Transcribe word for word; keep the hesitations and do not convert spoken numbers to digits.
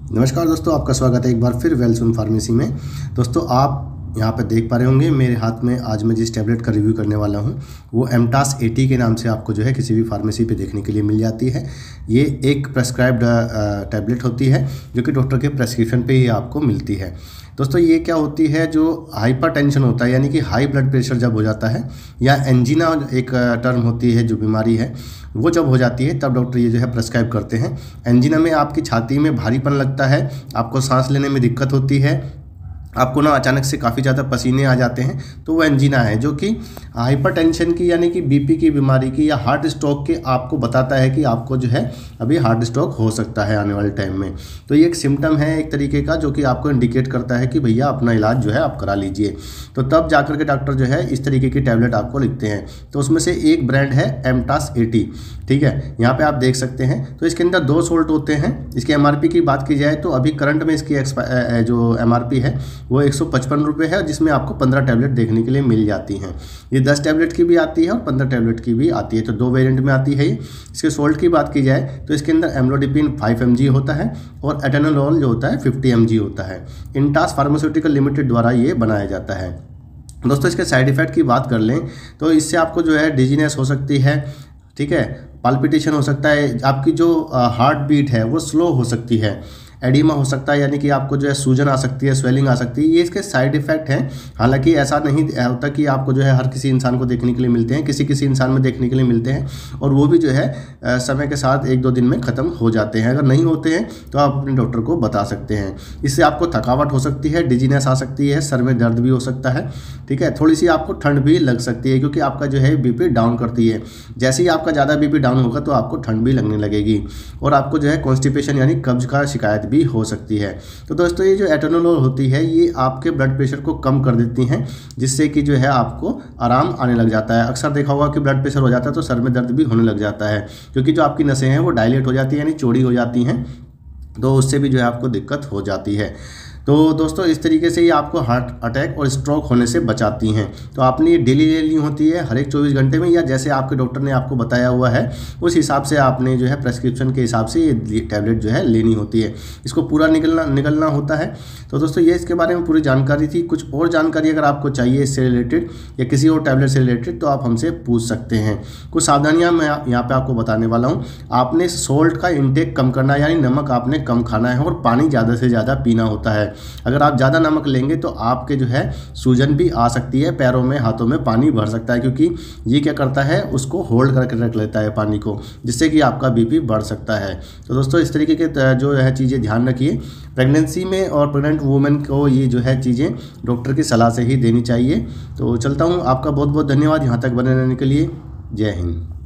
नमस्कार दोस्तों, आपका स्वागत है एक बार फिर वेलसुन फार्मेसी में। दोस्तों, आप यहाँ पर देख पा रहे होंगे मेरे हाथ में आज मैं जिस टैबलेट का रिव्यू करने वाला हूँ वो एमटास एटी के नाम से आपको जो है किसी भी फार्मेसी पे देखने के लिए मिल जाती है। ये एक प्रेस्क्राइब्ड टैबलेट होती है जो कि डॉक्टर के प्रेस्क्रिप्शन पे ही आपको मिलती है। दोस्तों, ये क्या होती है, जो हाइपरटेंशन होता है यानी कि हाई ब्लड प्रेशर जब हो जाता है या एंजीना एक टर्म होती है जो बीमारी है, वो जब हो जाती है तब डॉक्टर ये जो है प्रेस्क्राइब करते हैं। एंजीना में आपकी छाती में भारीपन लगता है, आपको सांस लेने में दिक्कत होती है, आपको ना अचानक से काफ़ी ज़्यादा पसीने आ जाते हैं, तो वो एंजीना है जो कि हाइपरटेंशन की यानी कि बीपी की बीमारी की या हार्ट स्ट्रोक के आपको बताता है कि आपको जो है अभी हार्ट स्ट्रोक हो सकता है आने वाले टाइम में। तो ये एक सिम्टम है एक तरीके का जो कि आपको इंडिकेट करता है कि भैया अपना इलाज जो है आप करा लीजिए। तो तब जाकर के डॉक्टर जो है इस तरीके की टैबलेट आपको लिखते हैं। तो उसमें से एक ब्रांड है एमटास एटी, ठीक है, यहाँ पे आप देख सकते हैं। तो इसके अंदर दो सोल्ट होते हैं। इसके एमआरपी की बात की जाए तो अभी करंट में इसकी जो एमआरपी है वो एक सौ पचपन रुपये है, जिसमें आपको पंद्रह टैबलेट देखने के लिए मिल जाती हैं। ये दस टैबलेट की भी आती है और पंद्रह टैबलेट की भी आती है, तो दो वेरिएंट में आती है ये। इसके सोल्ट की बात की जाए तो इसके अंदर एम्लोडिपिन फाइव एम जी होता है और एटेनोल जो होता है फिफ्टी एम जी होता है। इंटास फार्मास्यूटिकल लिमिटेड द्वारा ये बनाया जाता है। दोस्तों, इसके साइड इफेक्ट की बात कर लें तो इससे आपको जो है डिजीनेस हो सकती है, ठीक है, पाल्पिटेशन हो सकता है, आपकी जो हार्ट बीट है वो स्लो हो सकती है, एडिमा हो सकता है यानी कि आपको जो है सूजन आ सकती है, स्वेलिंग आ सकती है। ये इसके साइड इफ़ेक्ट हैं। हालांकि ऐसा नहीं होता कि आपको जो है हर किसी इंसान को देखने के लिए मिलते हैं, किसी किसी इंसान में देखने के लिए मिलते हैं और वो भी जो है समय के साथ एक दो दिन में ख़त्म हो जाते हैं। अगर नहीं होते हैं तो आप अपने डॉक्टर को बता सकते हैं। इससे आपको थकावट हो सकती है, डिजीनेस आ सकती है, सर में दर्द भी हो सकता है, ठीक है, थोड़ी सी आपको ठंड भी लग सकती है क्योंकि आपका जो है बीपी डाउन करती है। जैसे ही आपका ज़्यादा बीपी डाउन होगा तो आपको ठंड भी लगने लगेगी और आपको जो है कॉन्स्टिपेशन यानी कब्ज का शिकायत भी हो सकती है। तो दोस्तों, ये जो एटेनोल होती है ये आपके ब्लड प्रेशर को कम कर देती हैं, जिससे कि जो है आपको आराम आने लग जाता है। अक्सर देखा होगा कि ब्लड प्रेशर हो जाता है तो सर में दर्द भी होने लग जाता है क्योंकि जो आपकी नसें हैं वो डायलेट हो जाती है यानी चौड़ी हो जाती हैं, तो उससे भी जो है आपको दिक्कत हो जाती है। तो दोस्तों, इस तरीके से ये आपको हार्ट अटैक और स्ट्रोक होने से बचाती हैं। तो आपने ये डेली लेनी होती है हर एक चौबीस घंटे में, या जैसे आपके डॉक्टर ने आपको बताया हुआ है उस हिसाब से आपने जो है प्रेस्क्रिप्शन के हिसाब से ये टैबलेट जो है लेनी होती है। इसको पूरा निकलना निकलना होता है। तो दोस्तों, ये इसके बारे में पूरी जानकारी थी। कुछ और जानकारी अगर आपको चाहिए इससे रिलेटेड या किसी और टैबलेट से रिलेटेड तो आप हमसे पूछ सकते हैं। कुछ सावधानियाँ मैं यहाँ पर आपको बताने वाला हूँ। आपने सोल्ट का इंटेक कम करना है यानी नमक आपने कम खाना है और पानी ज़्यादा से ज़्यादा पीना होता है। अगर आप ज़्यादा नमक लेंगे तो आपके जो है सूजन भी आ सकती है, पैरों में हाथों में पानी भर सकता है क्योंकि ये क्या करता है उसको होल्ड करके रख लेता है पानी को, जिससे कि आपका बीपी बढ़ सकता है। तो दोस्तों, इस तरीके के जो है चीज़ें ध्यान रखिए। प्रेगनेंसी में और प्रेग्नेंट वुमेन को ये जो है चीज़ें डॉक्टर की सलाह से ही देनी चाहिए। तो चलता हूँ, आपका बहुत बहुत धन्यवाद यहाँ तक बने रहने के लिए। जय हिंद।